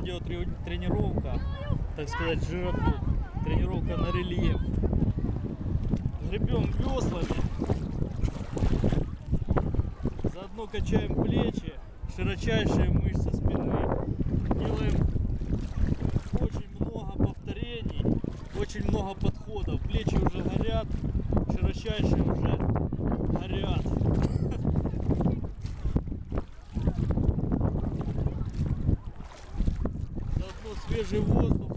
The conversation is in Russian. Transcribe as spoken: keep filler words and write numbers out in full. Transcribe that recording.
кардиотренировка, так сказать, жироту, тренировка на рельеф. Гребем веслами, заодно качаем плечи, широчайшие мышцы спины. Делаем очень много повторений, очень много подходов. Плечи уже горят, широчайшие уже горят. Заодно свежий воздух.